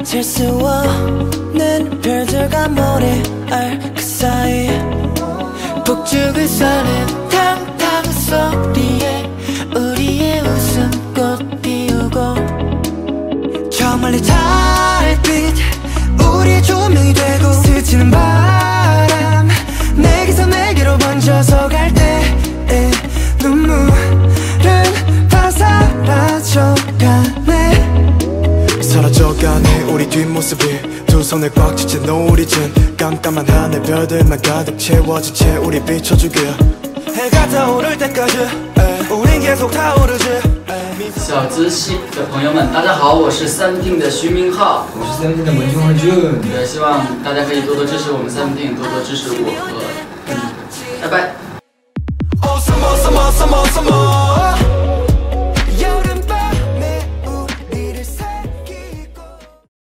질 수 없는 별들과 모래알 그 사이 북쪽을 서는 탕탕 소리에 우리의 웃음꽃 피우고 저 멀리 달빛 우리의 조명이 되고 스치는 바람 내게서 내게로 번져서 갈 때 눈물은 다 사라져가네 사라져가네 우리 뒷모습이 두 손을 꽉 쥐친 노을이진 깜깜한 하늘 별들만 가득 채워진 채 우리 비춰주게 해가 타오를 때까지 우린 계속 타오르지 小资系的朋友们，大家好，我是Seventeen的徐明浩， 我是Seventeen的文俊焕俊。 对，希望大家可以多多支持我们Seventeen，多多支持我和拜拜。